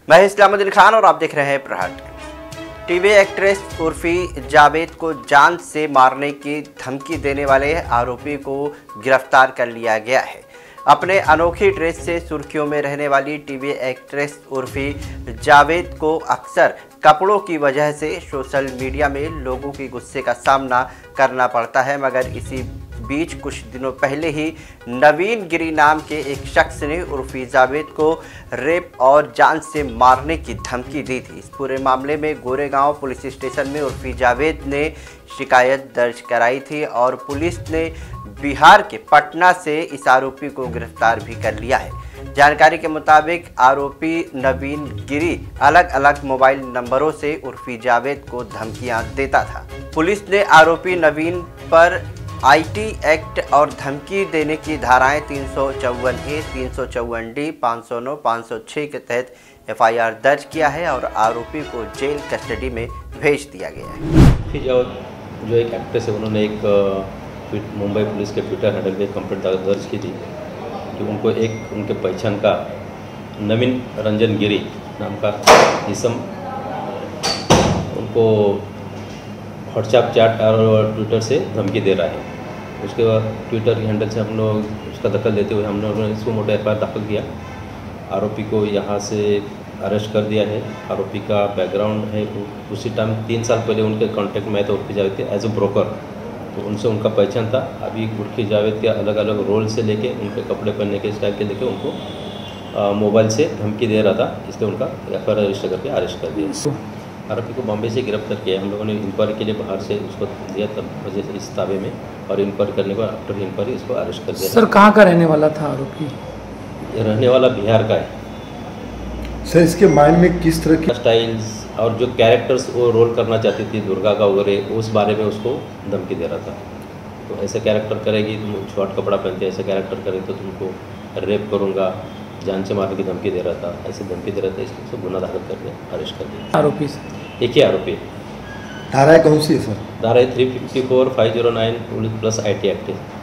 मैं इस्लामुद्दीन खान और आप देख रहे हैं प्रहार। टीवी एक्ट्रेस उर्फी जावेद को जान से मारने की धमकी देने वाले आरोपी को गिरफ्तार कर लिया गया है। अपने अनोखी ड्रेस से सुर्खियों में रहने वाली टीवी एक्ट्रेस उर्फी जावेद को अक्सर कपड़ों की वजह से सोशल मीडिया में लोगों के गुस्से का सामना करना पड़ता है, मगर इसी बीच कुछ दिनों पहले ही नवीन गिरी नाम के एक शख्स ने उर्फी जावेद को रेप और जान से मारने की धमकी दी थी। इस पूरे मामले में गोरेगांव पुलिस स्टेशन में उर्फी जावेद ने शिकायत दर्ज कराई थी और पुलिस ने बिहार के पटना से इस आरोपी को गिरफ्तार भी कर लिया है। जानकारी के मुताबिक आरोपी नवीन गिरी अलग अलग मोबाइल नंबरों से उर्फी जावेद को धमकियां देता था। पुलिस ने आरोपी नवीन पर आईटी एक्ट और धमकी देने की धाराएं 354A, 354D, 509, 506 के तहत FIR दर्ज किया है और आरोपी को जेल कस्टडी में भेज दिया गया है। जो एक एक्ट्रेस है, उन्होंने एक मुंबई पुलिस के ट्विटर हैंडल पे कंप्लेंट दर्ज की थी कि उनको एक उनके पहचान का नवीन रंजन गिरी नाम का इसम उनको व्हाट्सएप चैट और ट्विटर से धमकी दे रहा है। उसके बाद ट्विटर के हैंडल से हम लोग उसका दखल लेते हुए हम लोगों ने इसको मोटा FIR दाखिल किया। आरोपी को यहाँ से अरेस्ट कर दिया है। आरोपी का बैकग्राउंड है, उसी टाइम 3 साल पहले उनके कांटेक्ट में आए तो उर्फी जावेद थे एज ए ब्रोकर, तो उनसे उनका पहचान था। अभी उर्फी जावेद के अलग अलग रोल से लेके उनके कपड़े पहनने के स्टाइल के लेके उनको मोबाइल से धमकी दे रहा था, इसलिए उनका FIR रजिस्टर करके अरेस्ट कर दिया। आरोपी को बॉम्बे से गिरफ्तार किया। हम लोगों ने इंक्वायरी के लिए बाहर से उसको दिया, तब वजह से इस ताबे में, और इंक्वायरी करने के बाद आफ्टर इंक्वायरी इसको अरेस्ट कर दिया। सर, कहाँ का रहने वाला था आरोपी? रहने वाला बिहार का है। सर, इसके माइंड में किस तरह की स्टाइल्स और जो कैरेक्टर्स वो रोल करना चाहती थी दुर्गा का वगैरह, उस बारे में उसको धमकी दे रहा था। तो ऐसे कैरेक्टर करेगी, तुम शॉर्ट कपड़ा पहनते ऐसे कैरेक्टर करे तो तुमको रेप करूँगा, जान से मारने की धमकी दे रहा था, ऐसे धमकी दे रहा था, इसको गुना दाखिल करके अरेस्ट कर दिया। आरोपी एक ही आरोपी है। धाराएं कौन सी है सर? धारा 354, 509 प्लस IT एक्ट है।